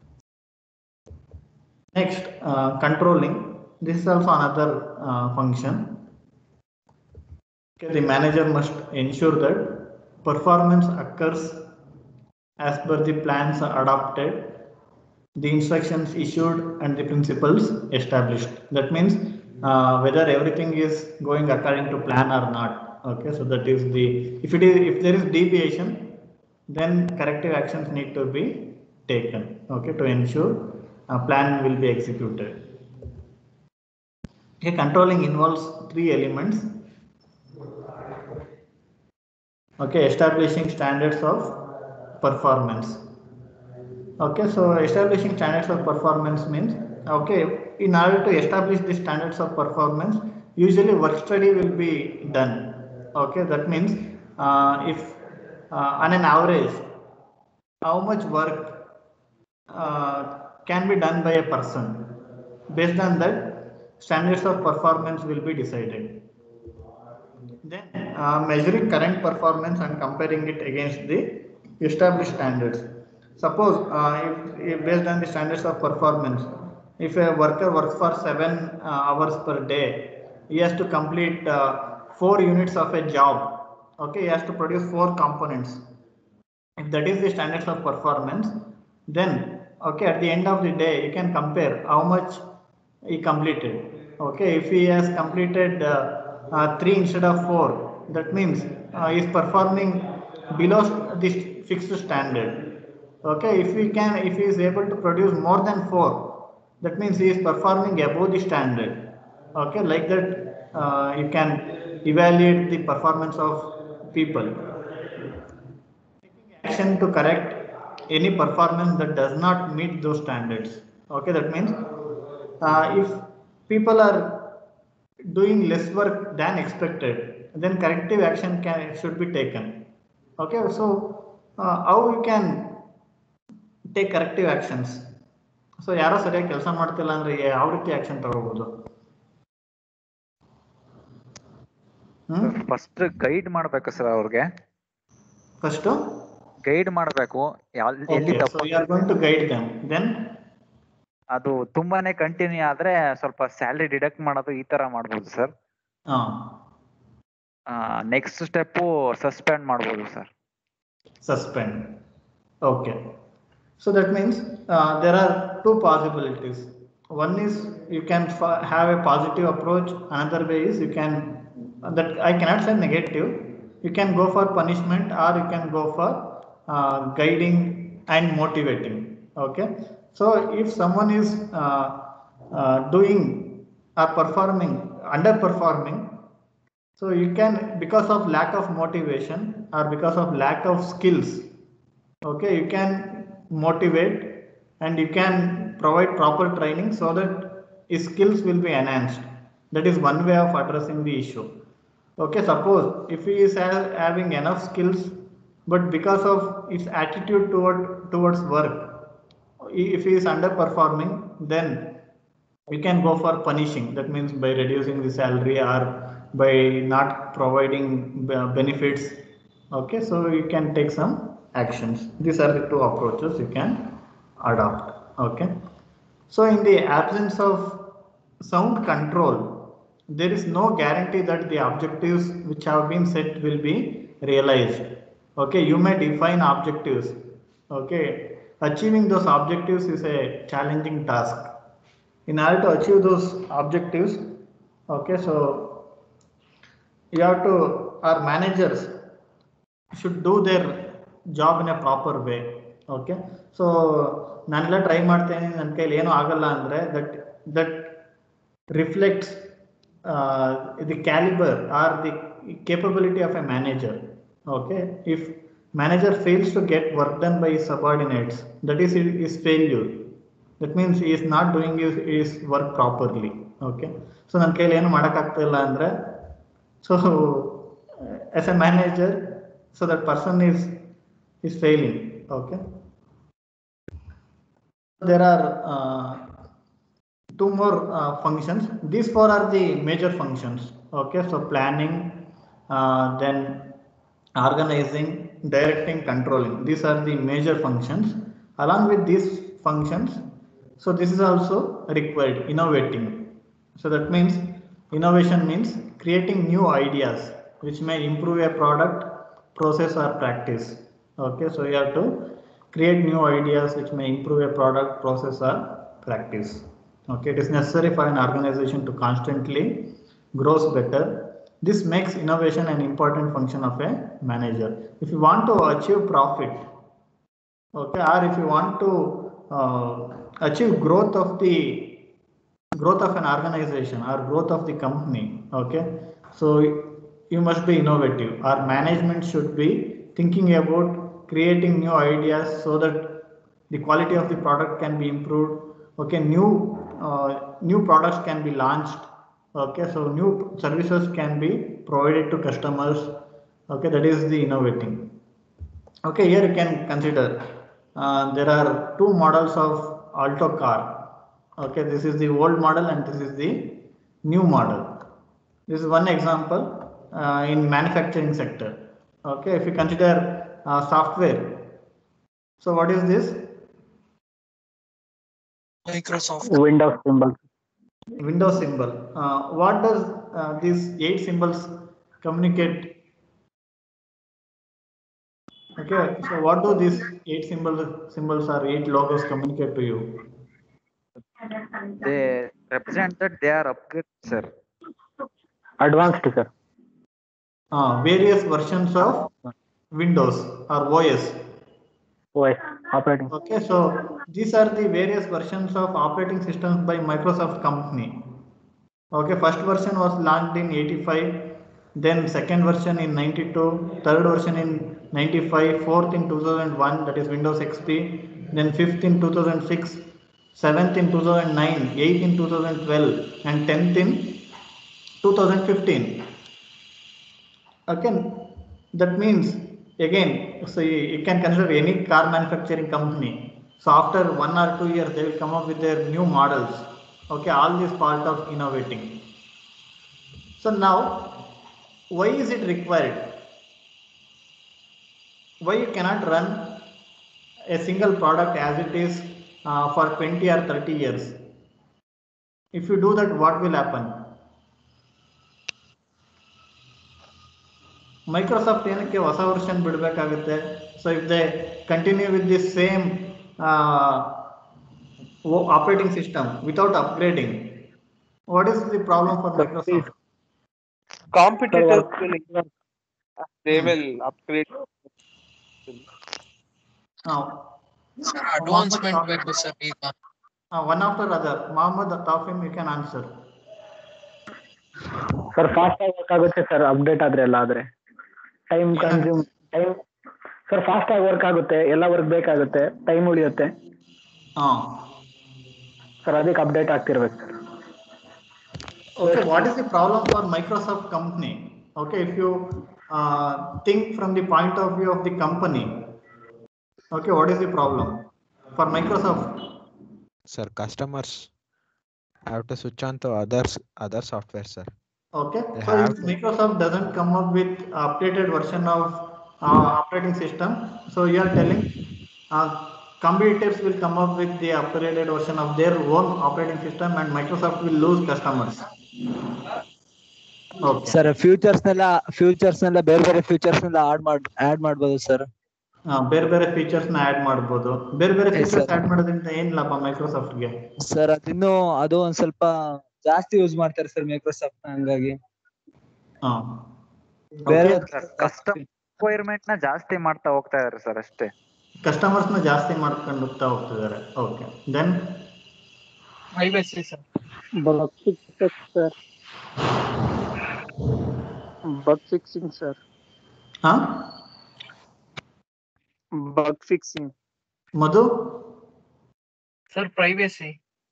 Next, controlling. This is also another function. Okay, the manager must ensure that performance occurs as per the plans adopted, the instructions issued and the principles established. That means whether everything is going according to plan or not. Okay, so that is the, if there is deviation, then corrective actions need to be taken. Okay, to ensure a plan will be executed. Okay, controlling involves three elements. Okay, establishing standards of performance. Okay, so establishing standards of performance means, okay, in order to establish the standards of performance, usually work study will be done. Okay, that means if on an average, how much work can be done by a person, based on that standards of performance will be decided. Then measuring current performance and comparing it against the established standards. Suppose if based on the standards of performance, if a worker works for 7 hours per day, he has to complete 4 units of a job. Okay, he has to produce 4 components. if that is the standards of performance, then okay, at the end of the day you can compare how much he completed. Okay, if he has completed 3 instead of 4, that means he is performing below this fixed standard. Okay, if he is able to produce more than 4, that means he is performing above the standard. Okay, like that you can evaluate the performance of people. Action to correct any performance that does not meet those standards. Okay, that means if people are doing less work than expected, then corrective action should be taken. Okay, so how we can take corrective actions? So ಯಾರೋ ಸರಿಯಾಗಿ ಕೆಲಸ ಮಾಡ್ತಿಲ್ಲ ಅಂದ್ರೆ ಯಾವ ರೀತಿ action ತಗೋಬಹುದು? First guide ಮಾಡ್ಬೇಕು sir ಅವ್ರಿಗೆ. ಫಸ್ಟ್ ಗೈಡ್ ಮಾಡಬೇಕು ಎಲ್ಲಿ ತಪ್ಪು. So you are going to guide them. Then ಅದು ತುಂಬಾನೇ ಕಂಟಿನ್ಯೂ ಆದ್ರೆ ಸ್ವಲ್ಪ ಸ್ಯಾಲರಿ ಡಿಡಕ್ಟ್ ಮಾಡೋದು ಈ ತರ ಮಾಡ್ಬೋದು ಸರ್. ನೆಕ್ಸ್ಟ್ ಸ್ಟೆಪ್ ಸಸ್ಪೆಂಡ್ ಮಾಡ್ಬೋದು sir. Suspend. Okay. So that means there are two possibilities. One is you can have a positive approach. Another way is you can, that I cannot say negative. You can go for punishment or you can go for guiding and motivating. Okay. So if someone is doing or performing, underperforming, so you can, because of lack of motivation or because of lack of skills, okay, you can motivate and you can provide proper training so that his skills will be enhanced. That is one way of addressing the issue. Okay, suppose if he is having enough skills, but because of his attitude towards work, if he is underperforming, then you can go for punishing. That means by reducing the salary or by not providing benefits. Okay, so you can take some actions. These are the two approaches you can adopt. Okay, so in the absence of sound control, there is no guarantee that the objectives which have been set will be realized. Okay, you may define objectives. Okay, achieving those objectives is a challenging task. In order to achieve those objectives, okay, so you have to, our managers should do their job in a proper way. Okay, so naneಲ್ಲ try ಮಾಡ್ತೇನೆ ನನ್ನ ಕೈಲಿ ಏನು ಆಗಲ್ಲ ಅಂದ್ರೆ that reflects the caliber or the capability of a manager. Okay, if manager fails to get work done by his subordinates, that is his failure. That means he is not doing his work properly. Okay, so ನನ್ನ ಕೈಲಿ ಏನು ಮಾಡಕ್ ಆಗ್ತಾ ಇಲ್ಲ ಅಂದ್ರೆ, so as a manager, so that person is failing. Okay, there are two more functions. These four are the major functions. Okay, so planning, then organizing, directing, controlling. These are the major functions. Along with these functions, so this is also required, innovating. So that means innovation means creating new ideas which may improve a product, process or practice. Okay, so you have to create new ideas which may improve a product, process or practice. Okay, it is necessary for an organization to constantly grow better. This makes innovation an important function of a manager. If you want to achieve profit, okay, or if you want to achieve growth of an organization or growth of the company, okay, so you must be innovative. Our management should be thinking about creating new ideas so that the quality of the product can be improved. Okay, new products can be launched. Okay, so new services can be provided to customers. Okay, that is the innovating. Okay, here you can consider there are two models of Alto car. Okay, this is the old model and this is the new model. This is one example in manufacturing sector. Okay, if you consider software, so what is this? Microsoft. Windows symbol. Windows symbol. What does these 8 symbols communicate? Okay, so what do these 8 symbols or 8 logos communicate to you? They represent that they are upgraded, sir. Advanced, sir. Various versions of Windows or OS. OS, operating. Okay, so these are the various versions of operating systems by Microsoft company. Okay, first version was launched in 85, then second version in 92, third version in 95, fourth in 2001, that is Windows XP, then fifth in 2006, seventh in 2009, eighth in 2012, and 10th in 2015. Okay, that means again, so you can consider any car manufacturing company. So after 1 or 2 years, they will come up with their new models. Okay, all this part of innovating. So now, why is it required? Why you cannot run a single product as it is for 20 or 30 years? If you do that, what will happen? Microsoft ಏನಕ್ಕೆ ಹೊಸ version ಬಿಡಬೇಕಾಗುತ್ತೆ? So if they continue with this same operating system without upgrading, what is the problem for Microsoft? Competitors will invest. They will upgrade. Now, Sir, advancement ಬೇಕು sir ಈಗ. one after other. Mohammed Tafim, you can answer. Sir fast ಆಗಿ work ಆಗುತ್ತೆ sir, update ಆದ್ರೆ ಎಲ್ಲ ಆದ್ರೆ. Time sir fast ಆಗಿ work ಆಗುತ್ತೆ, ಎಲ್ಲ ವರ್ಕ್ ಬೇಕಾಗುತ್ತೆ, ಟೈಮ್ ಉಳಿಯುತ್ತೆ ಸರ್, ಅದಕ್ಕೆ ಅಪ್ಡೇಟ್ ಆಗ್ತಿರ್ಬೇಕು sir. Okay, what is the problem for Microsoft company? Okay, if you think from the point of view of the company, okay, what is the problem for Microsoft? Sir, customers have to switch on to other software, sir. Okay, so if Microsoft doesn't come up with updated version of operating system, so you are telling competitors will come up with the upgraded version of their own operating system and Microsoft will lose customers. Okay. Sir futures ನೆಲ್ಲ ಬೇರೆ features ನೆಲ್ಲ add ಮಾಡಬಹುದು sir. ಬೇರೆ features ನ add ಮಾಡಬಹುದು. ಬೇರೆ features add ಮಾಡೋದ್ರಿಂದ ಏನ್ ಲಾಭ ಮೈಕ್ರೋಸಾಫ್ಟ್ ಗೆ? ಸರ್ ಅದು ಒಂದ್ ಸ್ವಲ್ಪ ಜಾಸ್ತಿ ಯೂಸ್ ಮಾಡ್ತಾರೆ ಸರ್ ಮೈಕ್ರೋಸಾಫ್ಟ್, ಹಂಗಾಗಿ ಬೇರೆ ಕಸ್ಟಮ್ ರಿಕ್ವೈರ್ಮೆಂಟ್ ನ ಜಾಸ್ತಿ ಮಾಡ್ತಾ ಹೋಗ್ತಾ ಇದಾರೆ ಸರ್, ಅಷ್ಟೇ. ಕಸ್ಟಮರ್ಸ್ ನ ಜಾಸ್ತಿ ಮಾಡ್ಕೊಂಡು ಹೋಗ್ತಿದ್ದಾರೆ. Okay, then privacy sir. Bug fixing, sir. Bug fixing. Madhu? Sir, privacy.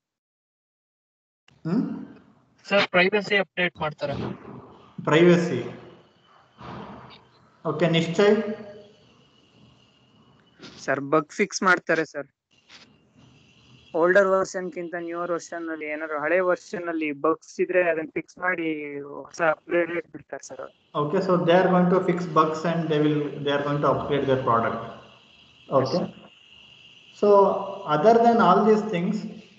Sir, privacy update ಮಾಡ್ತಾರೆ. Privacy. Okay, Nischay? Sir, bug fix ಮಾಡ್ತಾರೆ ಸರ್. ಓಲ್ಡರ್ ವರ್ಷನ್ ಕಿಂತ ನ್ಯೂವರ್ ವರ್ಷನ್ ಅಲ್ಲಿ ಏನಾದ್ರು ಹಳೆ ವರ್ಷನ್ ಅಲ್ಲಿ ಬಗ್ಸ್ ಇದ್ರೆ ಅದನ್ನ ಫಿಕ್ಸ್ ಮಾಡಿ ಹೊಸ ಅಪ್ಗ್ರೇಡ್ ಬಿಡ್ತಾರೆ sir. Okay, so they are going to fix bugs and they are going to upgrade their product. Okay. Yes. So other than all these things,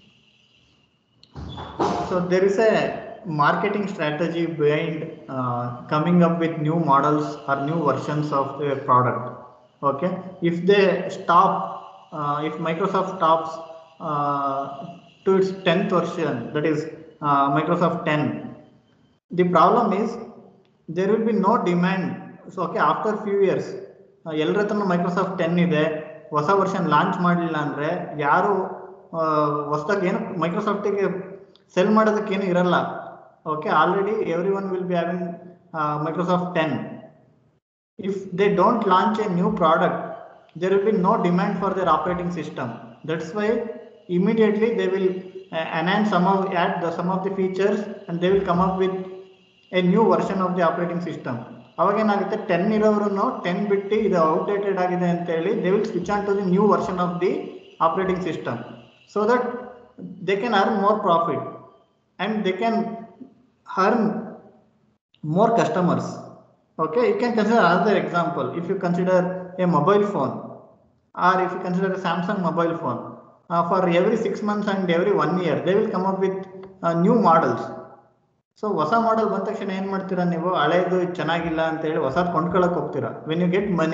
so there is a marketing strategy behind coming up with new models or new versions of a product. Okay, if they stop, if Microsoft stops to its 10th version, that is Microsoft 10, the problem is there will be no demand. So okay, after few years ಎಲ್ಲರ ಹತ್ರನೂ Microsoft 10 ಇದೆ, ಹೊಸ version launch ಮಾಡಲಿಲ್ಲ ಅಂದ್ರೆ ಯಾರು ಹೊಸದಾಗಿ ಏನು ಮೈಕ್ರೋಸಾಫ್ಟಿಗೆ sell ಮಾಡೋದಕ್ಕೇನು ಇರಲ್ಲ. Okay, already everyone will be having Microsoft 10. If they don't launch a new product, there will be no demand for their operating system. That's why immediately they will enhance some of the features and they will come up with a new version of the operating system. ಅವಾಗ ಏನಾಗುತ್ತೆ, 10 ಇರೋರು 10 ಬಿಟ್ಟು ಇದು outdated ಆಗಿದೆ ಅಂತ ಹೇಳಿ they will switch on to the new version of the operating system so that they can earn more profit and they can earn more customers. Okay, you can consider another example. If you consider a mobile phone or if you consider a Samsung mobile phone, for every 6 months and every 1 year they will come up with new models. So ಹೊಸ model ಬಂದ ತಕ್ಷಣ ಏನು ಮಾಡ್ತೀರಾ ನೀವು, ಹಳೇದು ಚೆನ್ನಾಗಿಲ್ಲ ಅಂತ ಹೇಳಿ ಹೊಸದು ಕೊಂಡ್ಕೊಳ್ಳೋಕೆ ಹೋಗ್ತೀರಾ. When you get money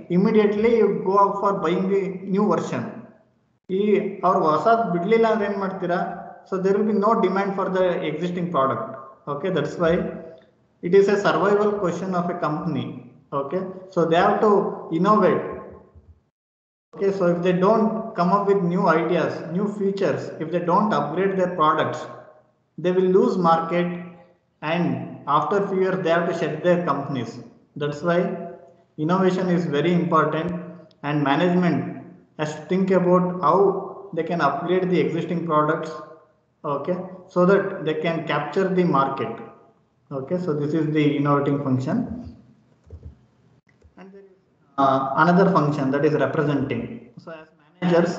immediately you go out for buying the new version. ಅವ್ರು ಹೊಸದು ಬಿಡ್ಲಿಲ್ಲ ಅಂದ್ರೆ ಏನ್ ಮಾಡ್ತೀರಾ? So there will be no demand for the existing product. Okay, that's why it is a survival question of a company. Okay, so they have to innovate. Okay, so if they don't come up with new ideas, new features, if they don't upgrade their products, they will lose market, and after few years they have to shut their companies. That's why innovation is very important, and management has to think about how they can upgrade the existing products, okay, so that they can capture the market. Okay, so this is the innovating function. And there is another function, that is representing. So as managers,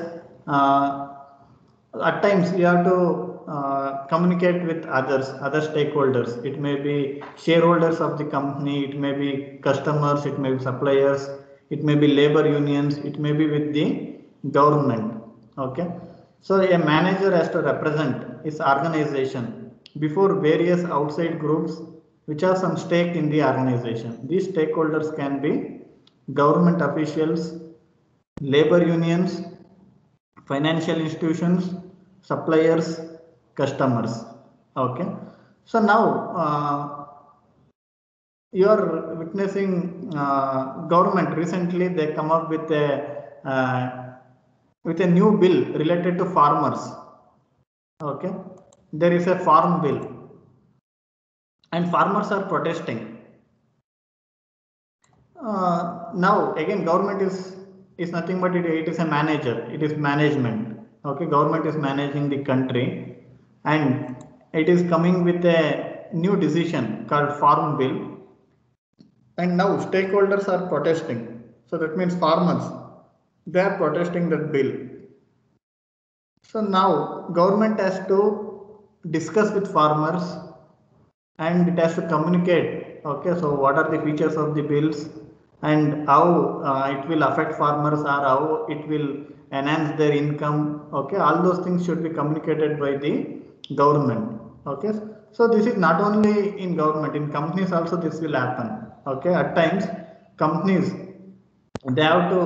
at times you have to communicate with other stakeholders. It may be shareholders of the company, it may be customers, it may be suppliers, it may be labor unions, it may be with the government. Okay, so a manager has to represent his organization before various outside groups which have some stake in the organization. These stakeholders can be government officials, labor unions, financial institutions, suppliers, customers. Okay, so now you are witnessing government recently they come up with a new bill related to farmers. Okay, there is a farm bill and farmers are protesting. Now again government is nothing but it is a manager, it is management. Okay, government is managing the country and it is coming with a new decision called farm bill, and now stakeholders are protesting. So that means farmers, they are protesting that bill. So now government has to discuss with farmers and it has to communicate. Okay, so what are the features of the bills and how it will affect farmers or how it will enhance their income. Okay, all those things should be communicated by the government. Okay, so this is not only in government, in companies also this will happen. Okay, at times companies they have to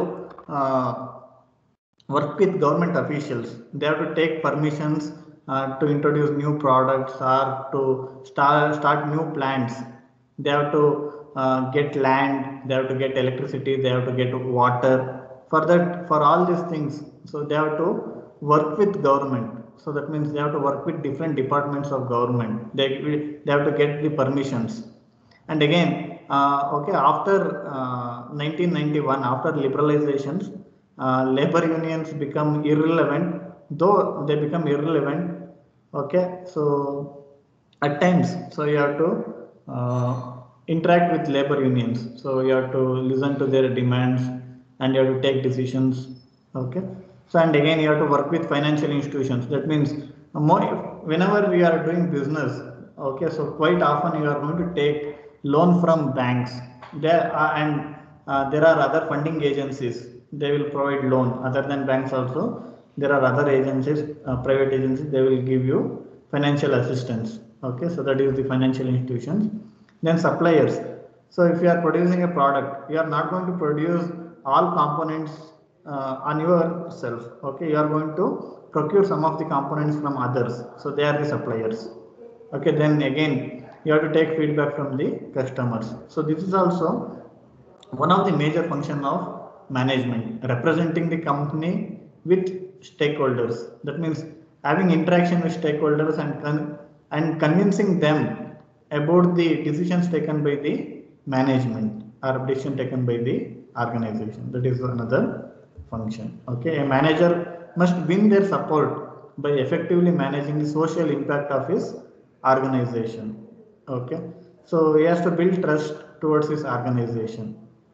work with government officials, they have to take permissions to introduce new products or to start new plants. They have to get land, they have to get electricity, they have to get water. For that, for all these things, so they have to work with government. So that means they have to work with different departments of government. They have to get the permissions. And again, okay, after 1991, after liberalizations, labor unions become irrelevant. Though they become irrelevant, okay, so at times, so you have to interact with labor unions. So you have to listen to their demands and you have to take decisions. Okay, so and again you have to work with financial institutions. That means whenever we are doing business, okay, so quite often you are going to take loan from banks there, and there are other funding agencies, they will provide loan. Other than banks also there are other agencies, private agencies, they will give you financial assistance. Okay, so that is the financial institutions. Then suppliers. So if you are producing a product, you are not going to produce all components on yourself. Okay, you are going to procure some of the components from others, so they are the suppliers. Okay, then again you have to take feedback from the customers. So this is also one of the major function of management, representing the company with stakeholders. That means having interaction with stakeholders and convincing them about the decisions taken by the management or decision taken by the organization. That is another function. Okay, a manager must win their support by effectively managing the social impact of his organization. Okay, so he has to build trust towards his organization.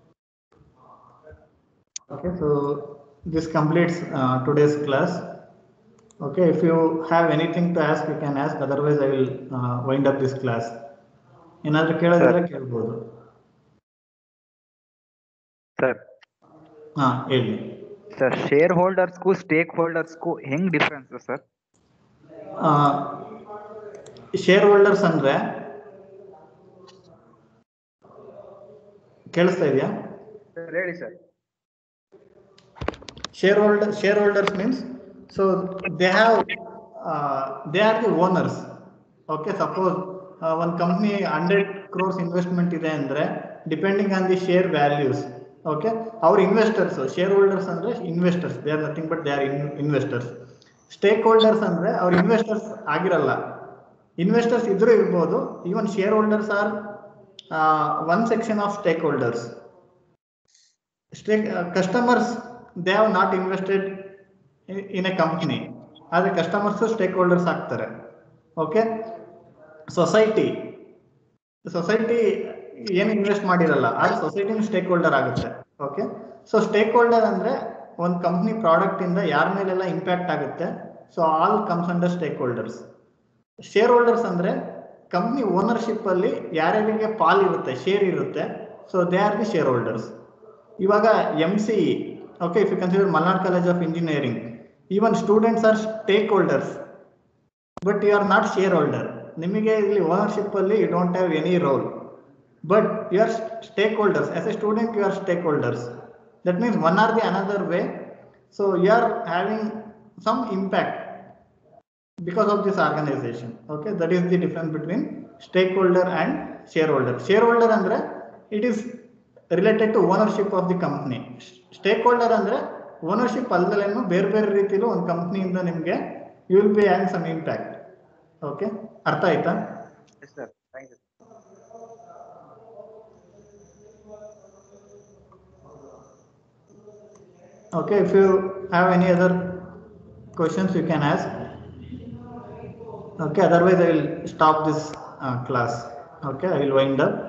Okay, so this completes today's class. Okay, if you have anything to ask, you can ask. Otherwise, I will wind up this class. ಏನಾದರೂ ಕೇಳಿದ್ರೆ ಕೇಳ್ಬೋದು. Sir ಹೇಳಿ sir. Share ಹೋಲ್ಡರ್ಸ್ಗೂ stake ಹೋಲ್ಡರ್ಸ್ಗೂ ಹೆಂಗ್ difference sir? Shareholders ಅಂದ್ರೆ ಕೇಳಿಸ್ತಾ ಇದೆಯಾ? ಹೇಳಿ sir. Shareholders means, so they have, they are the owners. Okay, suppose one company 100 crores investment ಇದೆ ಅಂದ್ರೆ depending on the share values. Okay, our investors, shareholders ಅಂದ್ರೆ investors, they are nothing but they are investors. Stakeholders ಅಂದ್ರೆ our investors ಆಗಿರಲ್ಲ, investors ಇದ್ರೂ ಇರ್ಬೋದು. Even shareholders are one section of stakeholders. Customers, they have not invested in a company, ಆದರೆ customers stakeholders ಆಗ್ತಾರೆ. Okay, society ಏನು invest ಮಾಡಿರಲ್ಲ, ಆದ್ರೆ ಸೊಸೈಟಿನ ಸ್ಟೇಕ್ ಹೋಲ್ಡರ್ ಆಗುತ್ತೆ. ಓಕೆ, ಸೊ ಸ್ಟೇಕ್ ಹೋಲ್ಡರ್ ಅಂದ್ರೆ ಒಂದು ಕಂಪ್ನಿ ಪ್ರಾಡಕ್ಟ್ ಇಂದ ಯಾರ ಮೇಲೆಲ್ಲ ಇಂಪ್ಯಾಕ್ಟ್ ಆಗುತ್ತೆ, so all comes under stakeholders. Shareholders ಅಂದ್ರೆ ಕಂಪ್ನಿ ಓನರ್ಶಿಪ್ ಅಲ್ಲಿ ಯಾರ್ಯಾರಿಗೆ ಪಾಲ್ ಇರುತ್ತೆ, ಶೇರ್ ಇರುತ್ತೆ, so they are the shareholders. ಇವಾಗ MCE, okay, if you consider Malnad College of Engineering, even students are stakeholders, but you are not shareholder. ನಿಮಗೆ ಇಲ್ಲಿ ownership ಅಲ್ಲಿ you don't have any role, but you are stakeholders. As a student you are stakeholders. That means one or the another way, so you are having some impact because of this organization. Okay, that is the difference between stakeholder and shareholder. Shareholder andre it is related to ownership of the company. Stakeholder ಅಂದ್ರೆ ownership ಅಲ್ಲದೇನು ಬೇರೆ ಬೇರೆ ರೀತಿಯಲ್ಲಿ ಒಂದು ಕಂಪ್ನಿಯಿಂದ ನಿಮಗೆ you will be having some impact. Okay, ಅರ್ಥ ಆಯ್ತಾ? Yes, sir. Thank you. Okay, if you have any other questions you can ask. Okay, otherwise I will stop this class. Okay, I will wind up.